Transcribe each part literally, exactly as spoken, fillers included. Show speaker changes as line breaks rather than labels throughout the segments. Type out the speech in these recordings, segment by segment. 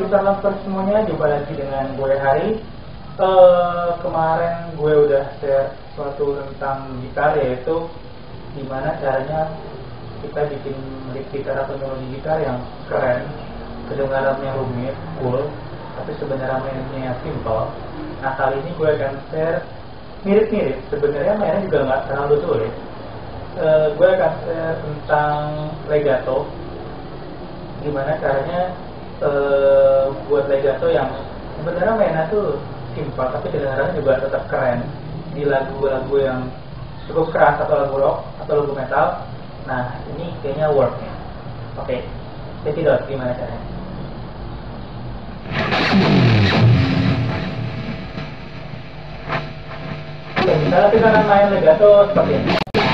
salam for semuanya, jumpa lagi dengan gue Hari. Uh, kemarin gue udah share sesuatu tentang gitar, yaitu gimana caranya kita bikin lick gitar atau melodi gitar yang keren, kedengarannya rumit, cool, tapi sebenarnya mainnya simple. Nah, kali ini gue akan share mirip-mirip, sebenarnya mainnya juga nggak terlalu sulit. Uh, gue akan share tentang legato, gimana caranya uh, buat legato yang sebenarnya mainnya tuh simpel tapi kedengarannya juga tetap keren di lagu-lagu yang cukup keras atau lagu rock atau lagu metal. Nah, ini kayaknya work nya. Oke, saya tidak gimana caranya. Oke, misalnya kita akan main legato seperti ini.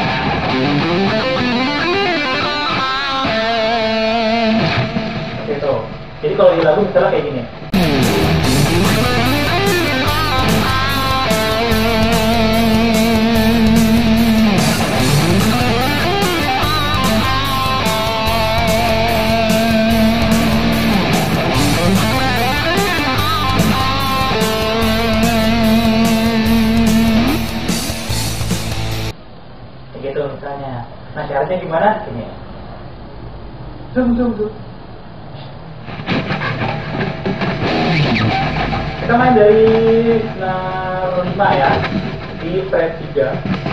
Oke, tuh. Jadi kalau di lagu misalnya kayak gini. Gitu misalnya. Nah, syaratnya gimana? Gini. Zoom, zoom, zoom. Kita main dari senar lima ya, di fret tiga.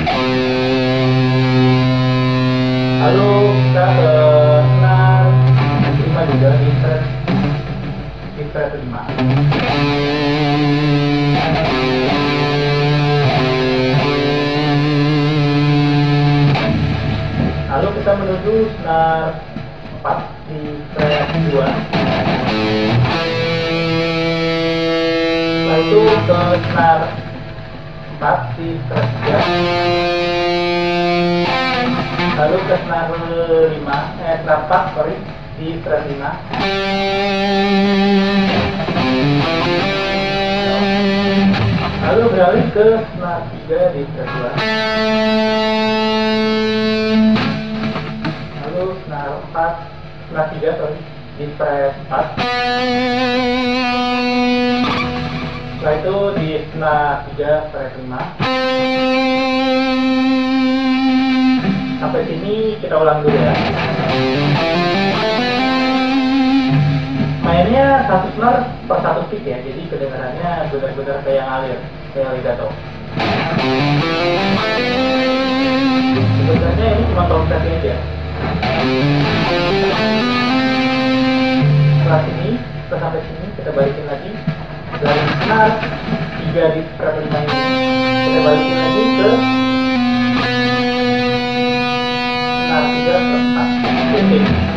Lalu kita ke senar lima juga di fret di fret lima. Lalu kita menuju senar empat di fret dua. Setelah itu ke senar empat di fret tiga. Lalu ke senar lima, eh senar empat sorry di fret lima. Lalu beralih ke senar tiga di fret dua. Senar empat, senar tiga sorry di fret empat. Setelah itu di senar tiga fret lima. Sampai sini kita ulang dulu ya. Mainnya satu senar per satu stick ya, jadi kedengarannya benar-benar kayak yang alir, kayak legato. Sebenarnya ini cuma trompetnya aja. Setelah sini, setelah sampai sini kita balikin lagi dari senar tiga di fret lima ini, kita balikin lagi ke senar tiga fret empat. Oke.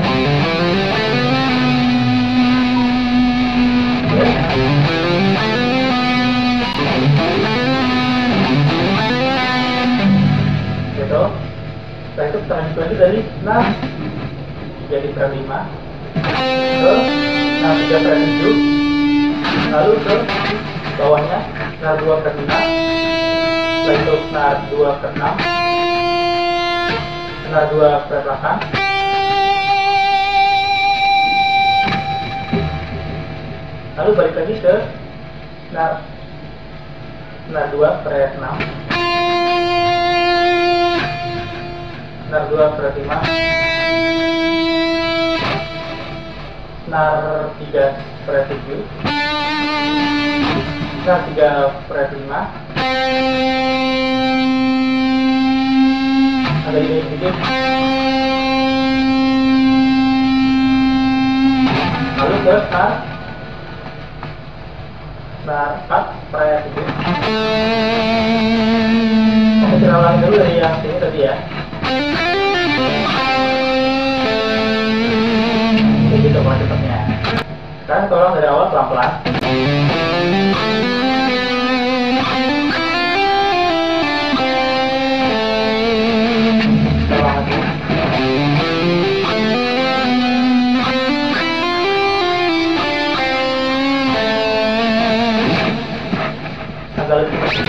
Gitu. Setelah itu kita lanjut lagi dari senar tiga di fret lima ke senar tiga fret tujuh, lalu ke bawahnya senar dua fret lima, setelah itu senar dua fret enam, senar dua fret delapan, lalu balik lagi ke senar senar dua fret enam, senar dua fret lima, senar tiga fret tujuh, senar tiga fret lima, ada ini sedikit, lalu ke senar senar empat fret tujuh. Oke, kita ulangi dulu dari yang sini tadi ya. Gitu cepatnya. Sekarang tolong dari awal pelan-pelan. Tolong lagi. Agak lebih cepat.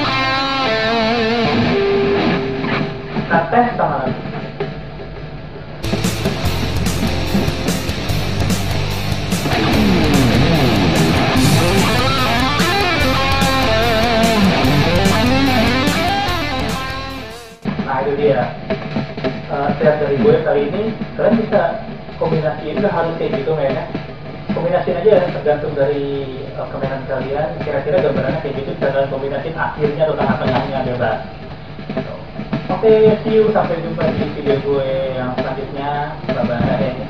Kita tes sama lagi. uh, share dari gue kali ini. Kalian bisa kombinasiin, nggak harus kayak gitu mainnya, kombinasiin aja ya, tergantung dari uh, kemenan kalian. Kira-kira gambarannya kayak gitu, bisa kalian kombinasiin akhirnya atau tengah-tengahnya bebas. Oke, okay, see you, sampai jumpa di video gue yang selanjutnya. Bye bye.